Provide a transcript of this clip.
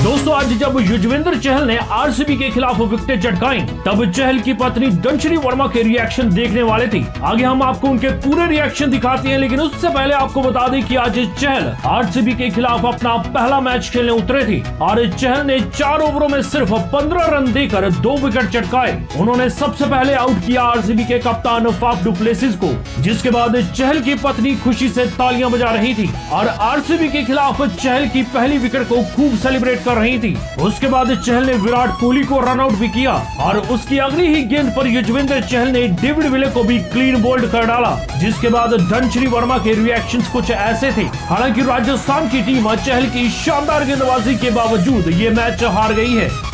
दोस्तों आज जब युजवेंद्र चहल ने आरसीबी के खिलाफ विकेटें चटकाई तब चहल की पत्नी दंशनी वर्मा के रिएक्शन देखने वाले थे। आगे हम आपको उनके पूरे रिएक्शन दिखाते हैं, लेकिन उससे पहले आपको बता दें कि आज चहल आरसीबी के खिलाफ अपना पहला मैच खेलने उतरे थे और चहल ने 4 ओवरों में सिर्फ 15 रन देकर 2 विकेट चटकाए। उन्होंने सबसे पहले आउट किया आरसीबी के कप्तान फाफ डु प्लेसिस को, जिसके बाद चहल की पत्नी खुशी से तालियां बजा रही थी और आरसीबी के खिलाफ चहल की पहली विकेट को खूब सेलिब्रेट कर रही थी। उसके बाद चहल ने विराट कोहली को रन आउट भी किया और उसकी अगली ही गेंद पर युजवेंद्र चहल ने डेविड विले को भी क्लीन बोल्ड कर डाला, जिसके बाद धनश्री वर्मा के रिएक्शंस कुछ ऐसे थे। हालांकि राजस्थान की टीम चहल की शानदार गेंदबाजी के बावजूद ये मैच हार गई है।